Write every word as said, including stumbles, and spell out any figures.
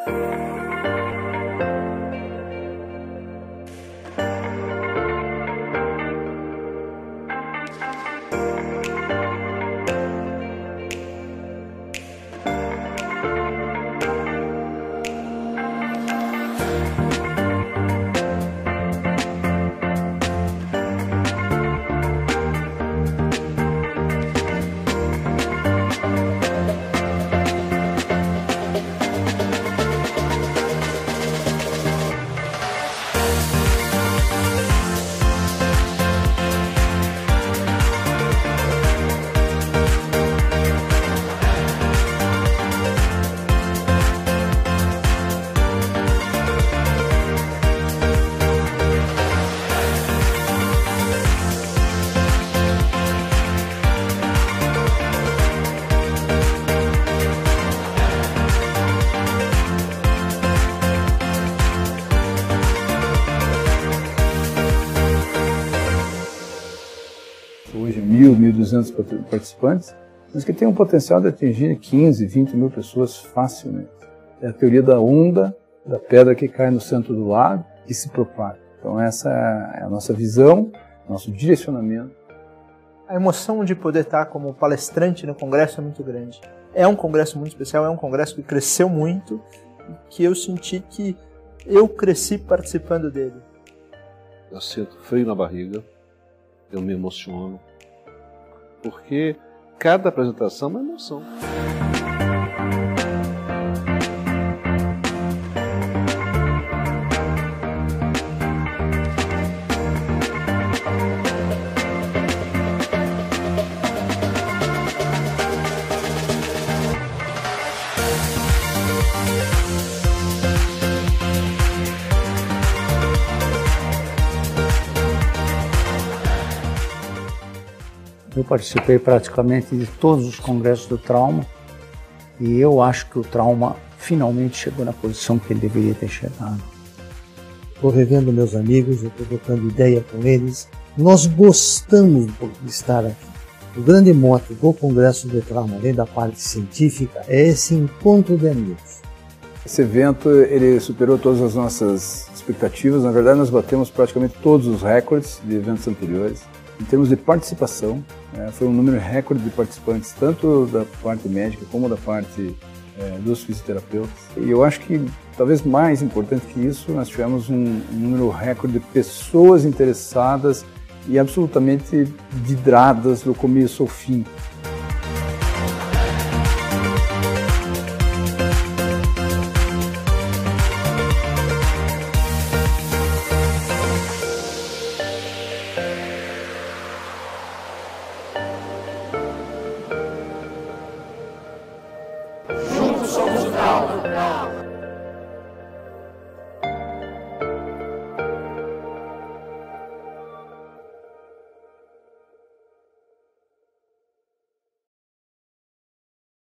Hoje mil, mil e duzentos participantes, mas que tem um potencial de atingir quinze, vinte mil pessoas facilmente. É a teoria da onda, da pedra que cai no centro do lago e se propaga. Então essa é a nossa visão, nosso direcionamento. A emoção de poder estar como palestrante no congresso é muito grande. É um congresso muito especial, é um congresso que cresceu muito e que eu senti que eu cresci participando dele. Eu sinto frio na barriga, eu me emociono, porque cada apresentação é uma emoção. Eu participei praticamente de todos os congressos do trauma e eu acho que o trauma finalmente chegou na posição que ele deveria ter chegado. Estou revendo meus amigos, eu estou trocando ideia com eles. Nós gostamos de estar aqui. O grande mote do Congresso de Trauma, além da parte científica, é esse encontro de amigos. Esse evento ele superou todas as nossas expectativas. Na verdade, nós batemos praticamente todos os recordes de eventos anteriores. Em termos de participação, é, foi um número recorde de participantes, tanto da parte médica como da parte é, dos fisioterapeutas. E eu acho que, talvez mais importante que isso, nós tivemos um, um número recorde de pessoas interessadas e absolutamente vidradas do começo ao fim. Juntos somos o Trauma.